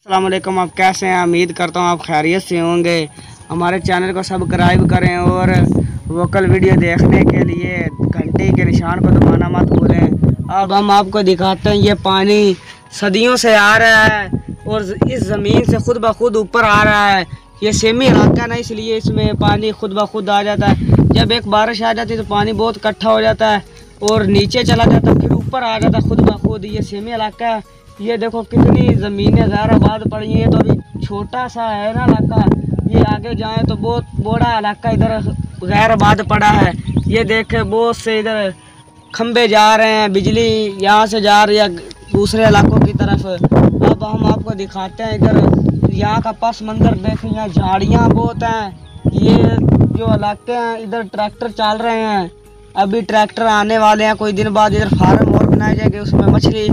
अस्सलाम वालेकुम। आप कैसे हैं? उम्मीद करता हूँ आप खैरियत से होंगे। हमारे चैनल को सब्सक्राइब करें और वोकल वीडियो देखने के लिए घंटे के निशान को दबाना मत भूलें। अब हम आपको दिखाते हैं ये पानी सदियों से आ रहा है और इस ज़मीन से खुद ब खुद ऊपर आ रहा है। ये सेमी इलाका ना, इसलिए इसमें पानी खुद ब खुद आ जाता है। जब एक बारिश आ जाती है तो पानी बहुत इकट्ठा हो जाता है और नीचे चला जाता है, फिर ऊपर आ जाता है खुद ब खुद। ये सेमी इलाका है। ये देखो कितनी ज़मीनें गैराबाद पड़ी हैं। ये तो अभी छोटा सा है ना इलाका, ये आगे जाए तो बहुत बड़ा इलाका इधर गैराबाद पड़ा है। ये देखे बहुत से इधर खंबे जा रहे हैं, बिजली यहाँ से जा रही है दूसरे इलाकों की तरफ। अब हम आपको दिखाते हैं इधर यहाँ का पस मंजर देखें। यहाँ झाड़ियाँ बहुत हैं। ये जो इलाके हैं इधर ट्रैक्टर चल रहे हैं, अभी ट्रैक्टर आने वाले हैं कुछ दिन बाद। इधर फार्म और बनाए जाएंगे, उसमें मछली।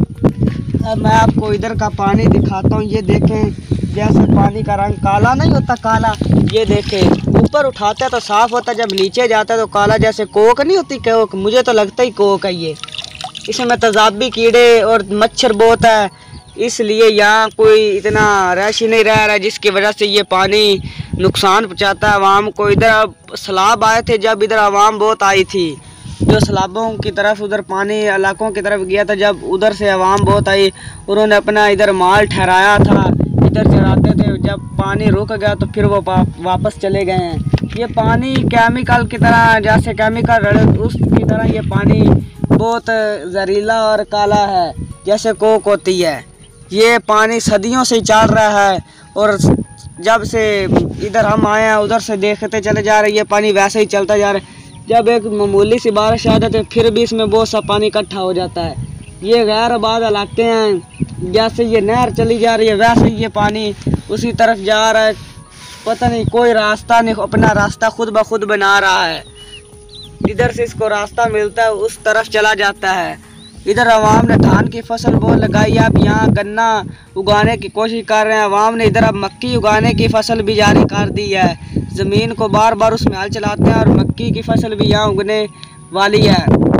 अब मैं आपको इधर का पानी दिखाता हूँ। ये देखें जैसे पानी का रंग काला नहीं होता, काला। ये देखें ऊपर उठाता है तो साफ़ होता है, जब नीचे जाता है तो काला, जैसे कोक नहीं होती कोक। मुझे तो लगता ही कोक है ये। इसमें तेज़ाबी कीड़े और मच्छर बहुत है, इसलिए यहाँ कोई इतना रश ही नहीं रह रहा है, जिसकी वजह से ये पानी नुकसान पहुँचाता है आवाम को। इधर सैलाब आए थे, जब इधर आवाम बहुत आई थी, जो सैलाबों की तरफ उधर पानी इलाकों की तरफ गया था, जब उधर से आवाम बहुत आई, उन्होंने अपना इधर माल ठहराया था, इधर चराते थे। जब पानी रुक गया तो फिर वो वापस चले गए हैं। ये पानी केमिकल की तरह, जैसे केमिकल उसकी तरह ये पानी बहुत जहरीला और काला है, जैसे कोक होती है। ये पानी सदियों से चल रहा है और जब से इधर हम आए हैं उधर से देखते चले जा रहे हैं, ये पानी वैसे ही चलता जा रहा है। जब एक मामूली सी बारिश आ जाती है फिर भी इसमें बहुत सा पानी इकट्ठा हो जाता है। ये गैराबाद इलाके हैं, जैसे ये नहर चली जा रही है वैसे ये पानी उसी तरफ जा रहा है। पता नहीं कोई रास्ता नहीं, अपना रास्ता खुद ब खुद बना रहा है। इधर से इसको रास्ता मिलता है उस तरफ चला जाता है। इधर आवाम ने धान की फसल बहुत लगाई है, अब यहाँ गन्ना उगाने की कोशिश कर रहे हैं आवाम ने। इधर अब मक्की उगाने की फसल भी जारी कर दी है। ज़मीन को बार बार उसमें हल चलाते हैं और मक्की की फसल भी यहाँ उगने वाली है।